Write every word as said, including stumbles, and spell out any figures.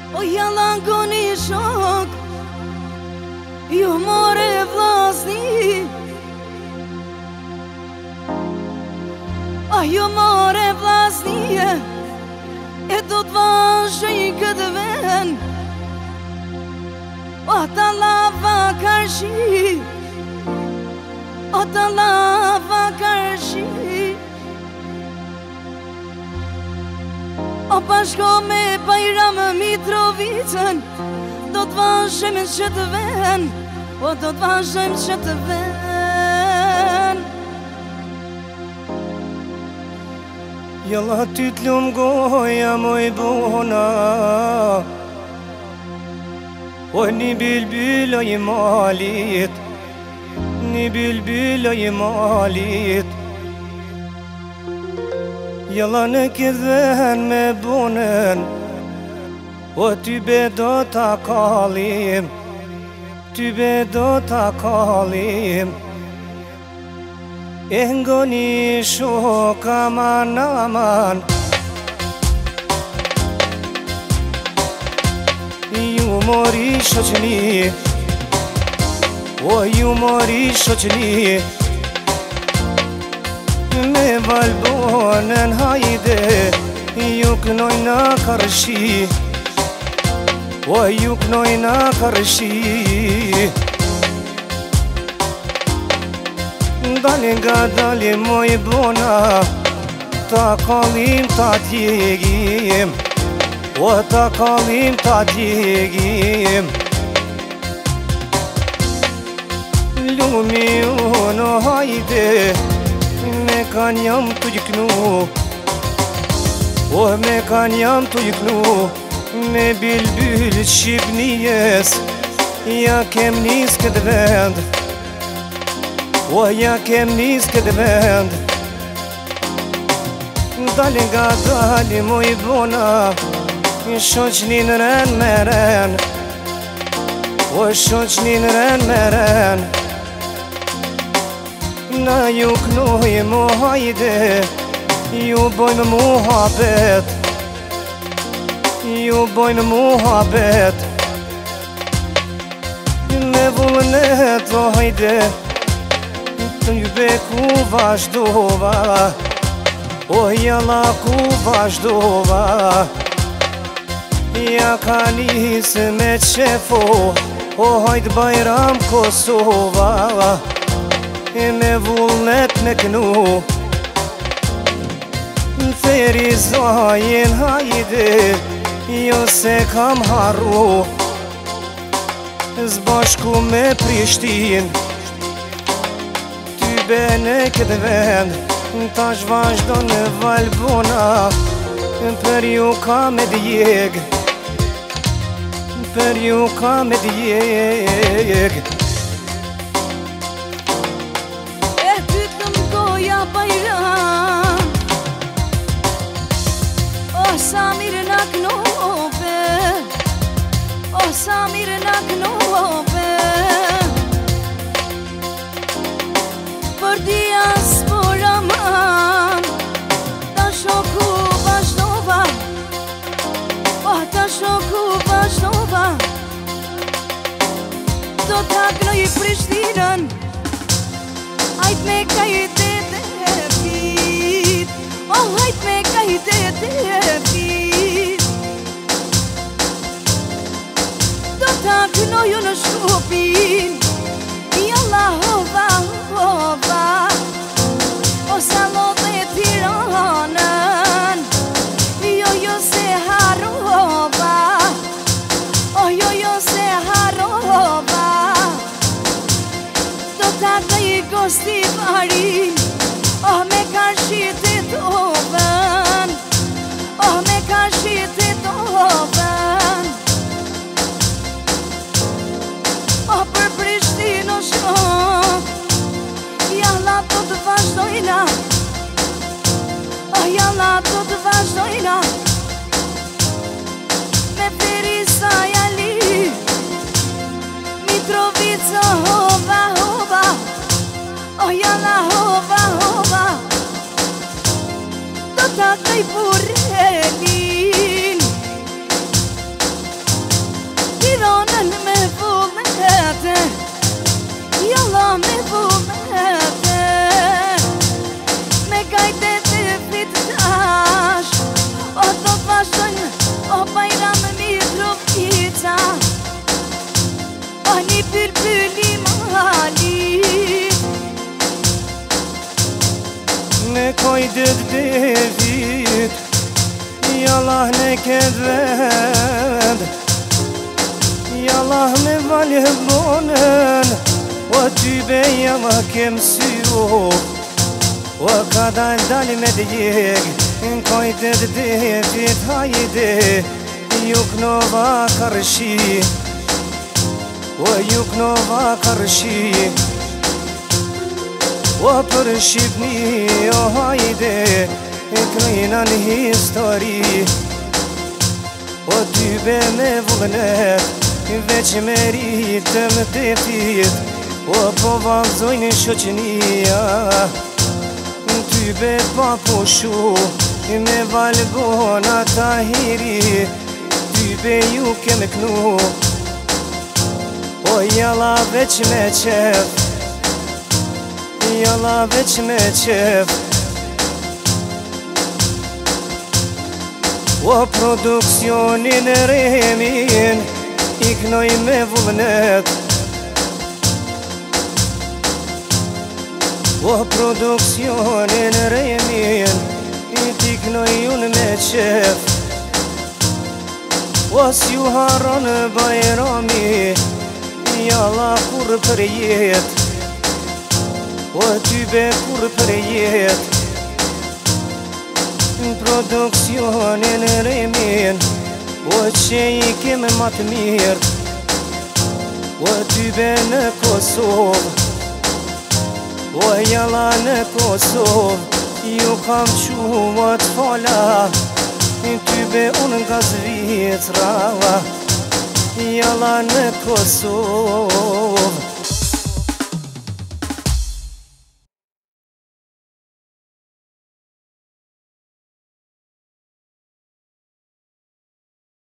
O jalan goni shok, ju more vllazni. A ju more vllazni, e do t'vazhoj këtë vend. O ta lava karshi, o ta lava karshi. O bashko me Bajram Mitrovicën, do t'vazhojmë që të ven, o do t'vazhojmë që të ven. Jalla ty t'lum goja moj bona, o një bilbil o i malit, një bilbil o i malit. Jalla në këdhen me bonen, o ty be do t'a kalim, ty be do t'a kalim. E ngoni shok aman aman, ju mori shoqni, o ju mori shoqni. Me valbonen hajde, ju knoj në karshi, o ju knoj në karshi. Dali nga dali moj bona, ta kalim ta t'jegim, o ta kalim ta t'jegim. Lumi unë hajde, me kan jam t'u gjiknu, o me kan jam t'u gjiknu. Me bilbil Shqipnijes, ja kem nis këtë vend, o ja kem nis këtë vend. Dali nga dali moj bona, shoqnin ren me ren, o shoqnin ren me ren. Na ju knojmë hajde, ju bojmë muhabet, ju bojmë muhabet. Me vullnet o hajde, të njëbe ku vazhdova, o jalla ku vazhdova. Ja ka nisë me qefo, o hajt Bajram Kosova. E me vullnet me kënu, në feri zajen hajde, jo se kam harru. Zbashku me Prishtin, ty be në këtë vend, tash vazhdo në Valbona, për ju ka me djeg, për ju ka me djeg. Bajram, o sa mirë na knove, o sa mirë na knove. Për diaspora man, ta shoku vazhdova, o ta shoku vazhdova. Do ta knoj Prishtinën, hajt me kajte të pit, o hajt me kajte të pit. Do ta kënoju në Shkupin, jalla hova, hova. O Salo dhe Tiranën, jo jo se harova, o jo jo se harova. Ta të i gosti varin, oh me karshi të tovën, oh me karshi të tovën. Oh për Prishtinë o shok, jalla do të vazhdojna, oh jalla do të vazhdojna. Me Perisa Jali, Mitrovica hova, hova, oh jalla hova, hova. Do ta kaj Burenin, kojdet devit Jallah në këtë vend Jallah me valë bonën O ty be jama kem syro O ka dal dal me djeg Në kojtet devit hajde Juk nova karshi O juk nova karshi O për Shqipni o hajde E krejna në histori O ty be me vullnet Veç me rritëm detit O po valzojnë shoqënia Ty be pa pushu Me valbona tahiri Ty be ju kem knu O jalla veç me qef Jalla veç me qef O produksionin e remin Iknoj me vullnet O produksionin e remin Iknoj unë me qef O s'ju haron bajrami Jalla kur për jet O ty be kur për jet Produksionin e remin O që i kem ma të mirë O ty be në Kosovë O jalla në Kosovë Ju kam qua të fala Ty be unë nga Zvicra Jalla në Kosovë